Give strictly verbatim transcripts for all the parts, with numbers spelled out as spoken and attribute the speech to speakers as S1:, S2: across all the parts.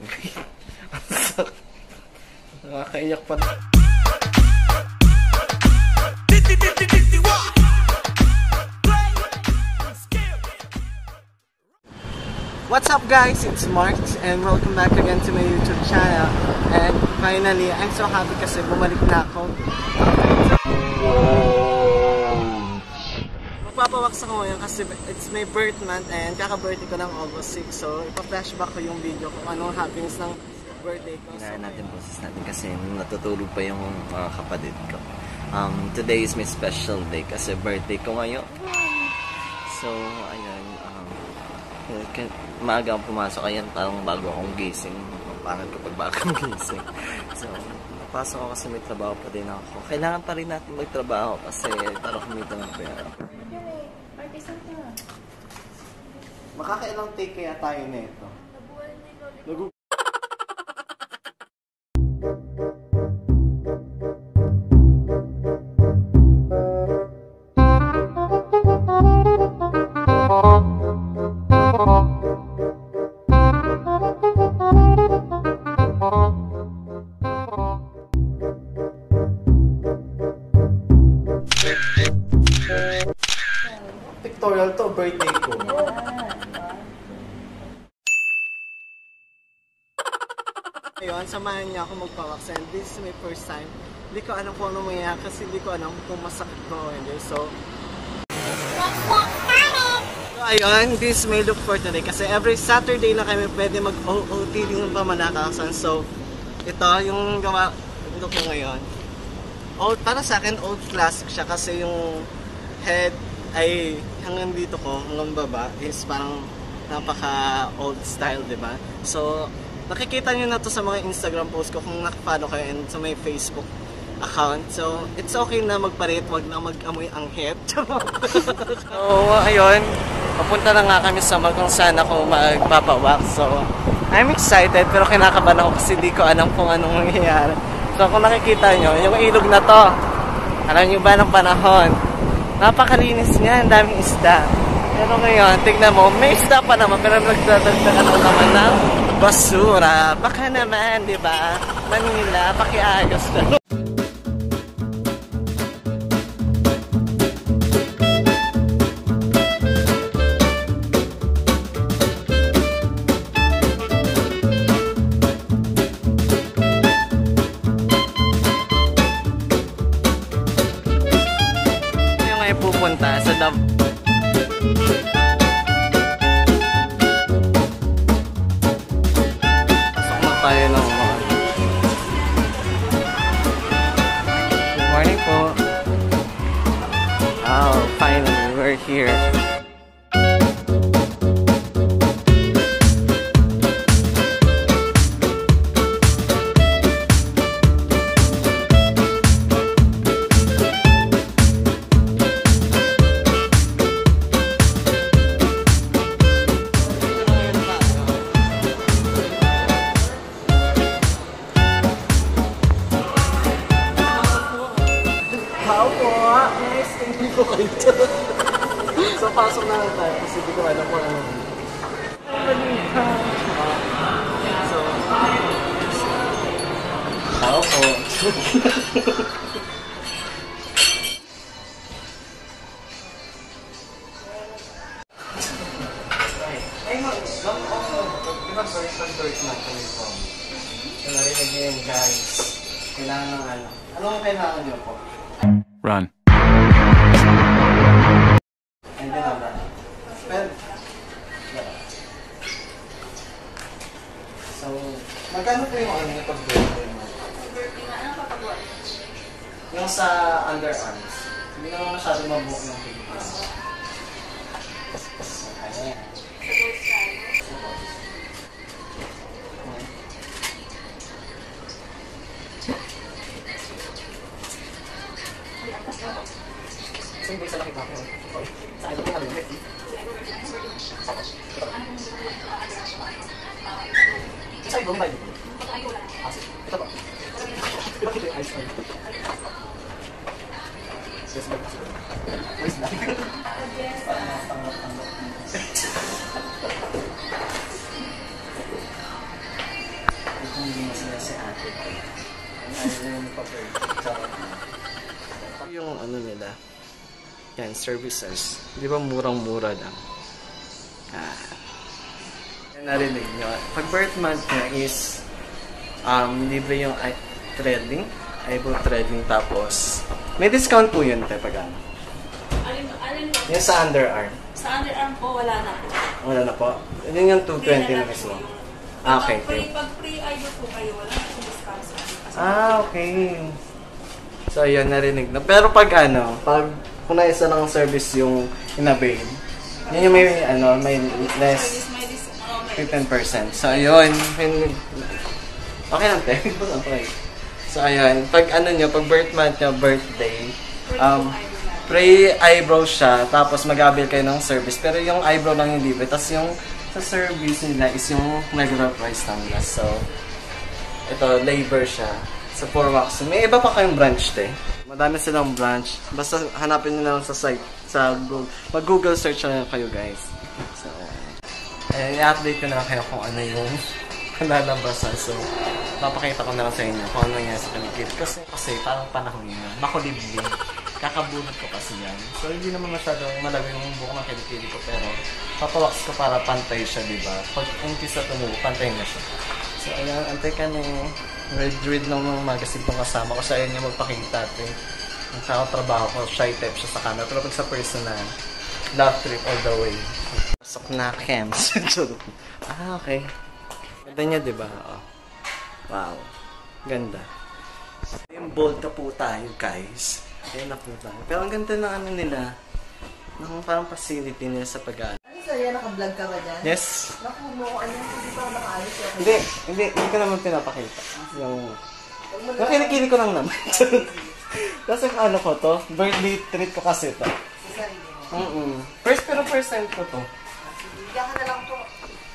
S1: Nakakaiyak pa. What's up guys, it's Mark and welcome back again to my YouTube channel. And finally, I'm so happy kasi bumalik na ako. Magpapawaks ako ngayon kasi it's my birth month and kaka-birthday ko ng August six. So ipa-flashback ko yung video kung anong happiness ng birthday ko.
S2: Kaya natin process natin kasi natutulog pa yung mga kapatid ko. Um, today is my special day kasi birthday ko ngayon. So, ayun. Um, maaga akong pumasok. Ayan, parang bago akong gising. Pangit kapag bago akong gising. So, napasok ako kasi may trabaho pa din ako. Kailangan pa rin natin magtrabaho kasi para kumita ng pera.
S1: Makakailang take kaya tayo na ito? Nagubuhay. Pictorial to, birthday ko. Ayun, samahan niya ako magpa-wax and this is my first time. Hindi ko alam kung ano mangyayari kasi hindi ko alam kung masakit ko o hindi. So, so ayun, this is my look for today kasi every Saturday na kami pwede mag-O O T din ng pamanakasan. So, ito yung gawa look ko ngayon. Old, para sa akin, old classic siya kasi yung head ay hanggang dito ko, hanggang baba is parang napaka old style, diba? So, nakikita nyo na to sa mga Instagram post ko kung nakapano kayo and sa may Facebook account. So, it's okay na magparit, wag na mag-amoy ang head. So, ayun, papunta na nga kami sa mall kung saan ako magpapawax. So, I'm excited pero kinakabahan ako kasi di ko alam kung anong mangyayari. So, kung nakikita nyo, yung ilog na to, alam nyo ba ng panahon? Napakalinis niya, ang daming isda. Pero ngayon, tignan mo, may isda pa naman, pero nagdadagdagan ako naman ng basura. Baka naman, di ba? Manila, pakiayos na. Pupunta sa Dab. Pasok na tayo ng mga. Good morning po. Oh, finally, we're here. Tao po! Nice! Hindi ko kayo. So, pasok na lang tayo kasi hindi ko alam kung ano. So, tao po! Ay, mag-gum ako. Di ba version birds na kami po? So, narinig niyo yung guys. Kailangan ng ano. Anong kailangan niyo po?
S3: Run.
S1: And then I'm done. Spell. So, magkano po yung ano yung pag-birthday mo?
S4: Pag-birthday nga, ano kapag-what?
S1: Yung sa underarms. Hindi naman masyado mabuok yung pigment. Ayan.
S4: Sa gold style.
S1: Saan ba sa laki ba? Sa akin ko halimit. Sa ibang ba yun? Ito ba? Ito ba ito yung ice cream? Yes, ba? Where's that?
S2: Hindi masaya si ate ko. Ayaw yung pa-birthday. Charot na.
S1: Yung ano nila, yan, services. Di ba murang-mura lang? Ah. Yan narinig nyo. Pag birth month nyo is um, libre yung eye threading, eyebrow threading, tapos may discount po yun tayo pag ano.
S4: Alin, alin po?
S1: Yung sa underarm.
S4: Sa underarm po, wala na po.
S1: Wala na po. Yun yung two twenty na
S4: Free
S1: mismo.
S4: po yun.
S1: Ah, okay.
S4: Pag free, pag free eyebrow po kayo, wala na pong discount sa akin. Kasi
S1: Ah, okay. So, ayun, narinig na. Pero pag ano, pag kung naisa lang service yung in-avail, yun yung may, ano, may less
S4: may dis- oh, may
S1: fifteen percent. So, ayun. Yun- Okay lang, te. Okay. So, ayun. Pag ano nyo, pag birth month nyo, birthday, um, free eyebrow siya, tapos mag-avail kayo ng service. Pero yung eyebrow lang yung libre. Tapos yung sa service nila is yung regular price lang nila. So, ito, labor siya. Sa four wax. May iba pa kayong branch, te. Madami silang branch. Basta hanapin nyo lang sa site. Sa Google. Mag-Google search na kayo, guys. So, ayun, i-update ko na lang kayo kung ano yung lalabasan. So, papakita ko na lang sa inyo kung ano nangyari sa kilikit. Kasi, kasi parang panahon yun. Makulibling. Kakabunot ko kasi yan. So, hindi naman masyadong malagay yung buko ng kilikili ko. Pero, papawax ko para pantay siya, diba? Pag umpisa tumubo, pantay na siya. So, ayan, antay ka na yung red read ng mga magazine kong kasama ko. Sa ayun niya magpakita. Eh. Ang tao trabaho ko, shy type siya sa camera. Pero pag sa personal, love trip all the way. Pasok na, Kems. Ah, okay. Ganda niya, diba? Oh. Wow. Ganda. Yung bold na po tayo, guys. Ayan na po tayo. Pero ang ganda ng ano nila. Ng parang facility nila sa pag-aaral.
S3: Ano sa'yo? Naka-vlog ka ba dyan?
S1: Yes.
S3: Naku mo, ano? Hindi pa ako nakaayos. Okay.
S1: Hindi, hindi, hindi ko naman pinapakita. Yung... Yung kinikili ko lang naman. Kasi ano ko to, birthday treat ko kasi to.
S3: Sa sarili mo.
S1: Mm-mm. First, pero first time ko to.
S3: Bigyan ka na lang po.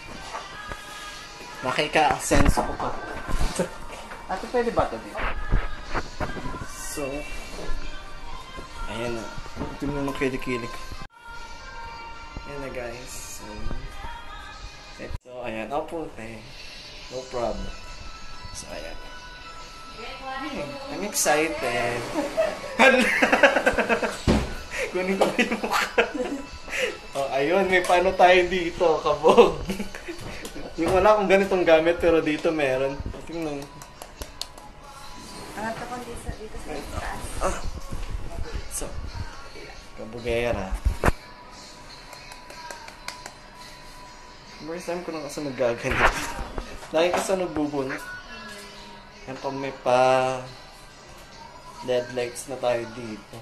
S1: Nakika-sense ko pa. Ate, pwede ba ito dito? So, ayan na. Ito mo naman kilikili ko. Ayan na, guys. So, so ayan. Opo, te. No problem. So, ayan. Hey, I'm excited. Kunin ko ba yung mukha? Oh, ayun. May paano tayo dito, kabog. Yung wala akong ganitong gamit, pero dito meron. Tingnan.
S3: Angat ako dito, dito sa taas.
S1: Ah. So, kabugera. First time ko na kasi nagaganit. Lagi kasi nagbubunot. Yan pa may pa L E D lights na tayo dito.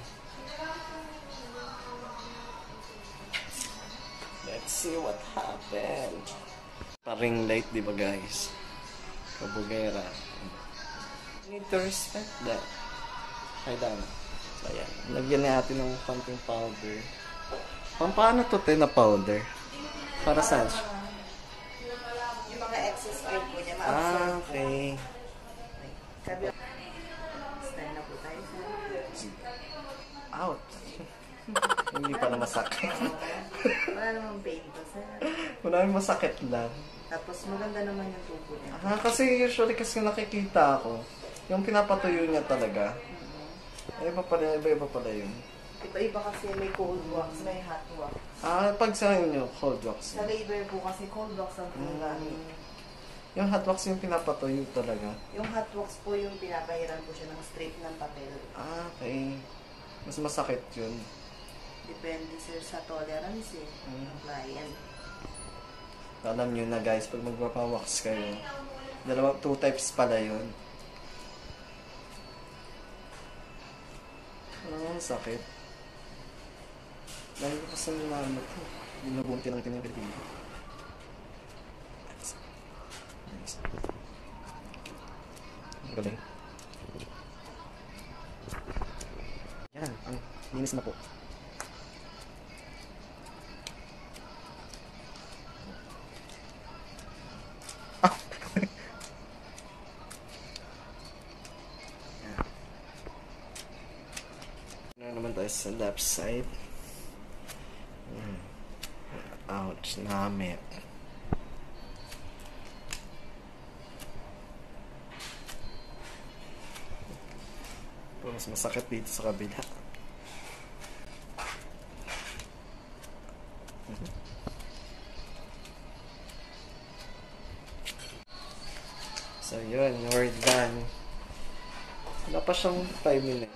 S1: Let's see what happened. Pa-ring light, di ba guys? Kabugera. Need to respect that. Ay, dami. So, ayan. Lagyan natin ng konting powder. Pampano to, te, na powder? Para saan siya?
S3: Yung mga excess oil po niya,
S1: Ah,
S3: ma-absorb.
S1: okay.
S3: Sabi, style na po tayo sa...
S1: Out. Hindi pa na masakit.
S3: Wala namang pain to, sir.
S1: Wala yung masakit lang.
S3: Tapos maganda naman yung tubo niya.
S1: Ah, kasi usually kasi nakikita ako, yung pinapatuyo niya talaga. Ay, iba pala, iba-iba pala yun.
S3: Iba-iba kasi may cold wax, may hot wax.
S1: Ah, pag sa inyo, cold wax.
S3: Sa labor po kasi cold wax ang pinagamit.
S1: Yung hot wax yung pinapatuyo talaga.
S3: Yung hot wax po yung pinapahiran po siya ng straight ng papel.
S1: Ah, okay. Mas masakit yun.
S3: Depende sir sa tolerance eh, ng client.
S1: Alam nyo na guys, pag magpapawax kayo, dalawa, two types pala yun. Ah, sakit. Dahil ko kasi nalaman ito. Binubunti lang tinipid dito. Nice. Galing. Yan, ang linis na po. Naman tayo sa left side. Hmm. Ouch, namit. Mas masakit dito sa kabila. So yun, we're done. Wala pa siyang five minutes.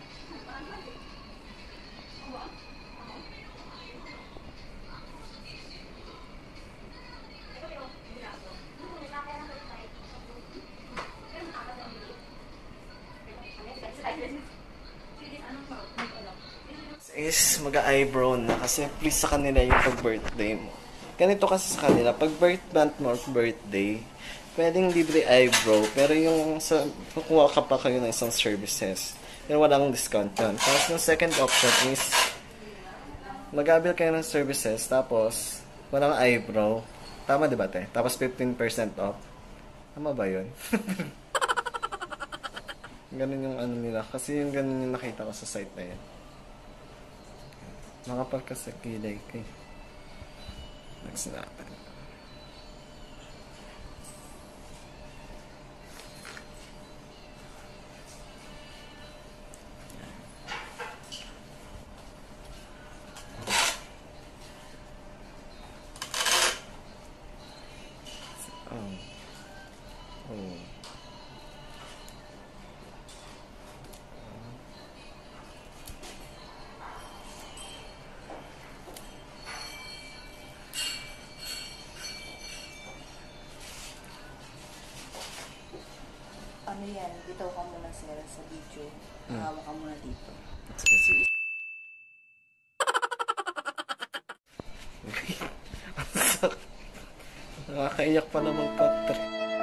S1: Is mag-eyebrow na kasi please sa kanila yung pag-birthday mo. Ganito kasi sa kanila, pag birth month mo or birthday, pwedeng libre eyebrow, pero yung sa, kukuha ka pa kayo ng isang services, pero walang discount yun. Tapos yung second option is, mag-abil kayo ng services, tapos walang eyebrow. Tama diba te? Tapos fifteen percent off. Tama ba yun? Ganun yung ano nila. Kasi yung ganun yung nakita ko sa site na yun. Makapagkasakilay kay next natin. Oh. Oh.
S3: Ano yan? Bitaw ka muna sir sa video. Hawa ka muna dito.
S1: Sige, sige. Nakakaiyak pa naman patra.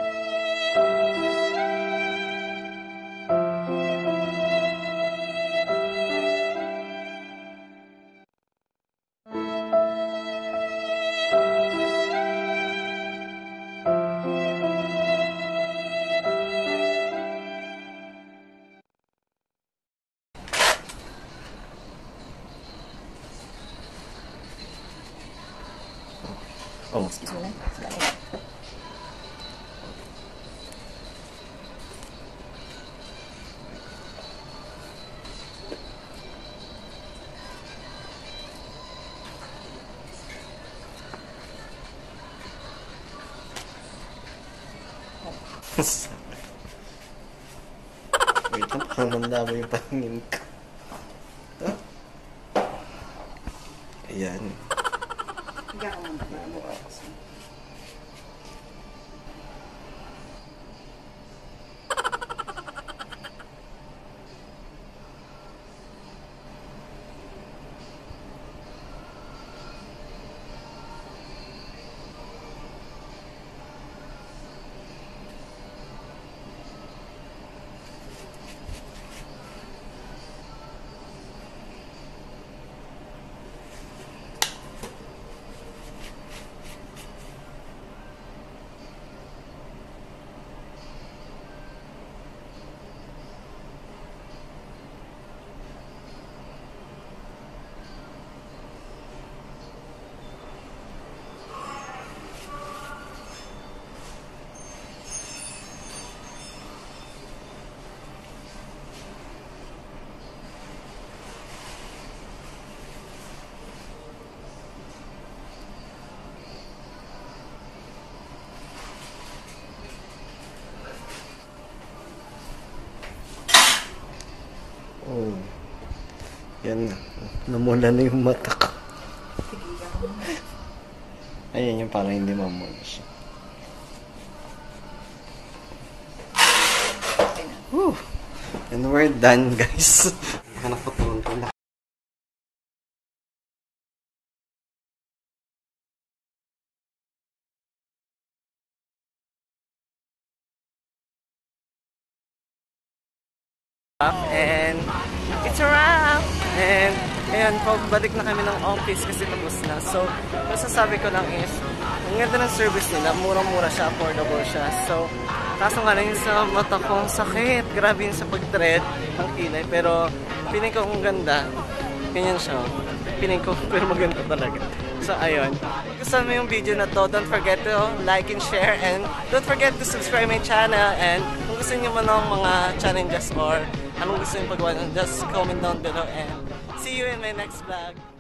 S1: Oh,
S3: Excuse me lang.
S1: wait lang, parang mandama yung paningin ko. Huh? Ayan.
S3: Higa ka muna. Higa ka muna.
S1: Oh. Yan na. Namula na yung mata ko. Ayan yung parang hindi mamula siya. Whew. And we're done, guys. Hanap ko tulong ko na. And it's a wrap! And ayan, pagbalik na kami ng office kasi tapos na. So, masasabi ko lang is, ang ganda ng service nila, murang-mura siya, affordable siya. So, kaso nga lang yung sa mata kong sakit. Grabe yung sa pag-thread ng kilay. Pero, piling ko ang ganda. Ganyan siya. Piling ko, pero maganda talaga. So, ayun. Kung gusto mo yung video na to, don't forget to like and share. And don't forget to subscribe my channel. And kung gusto nyo man ng mga challenges or anong gusto yung pagawa nun, just comment down below and see you in my next vlog.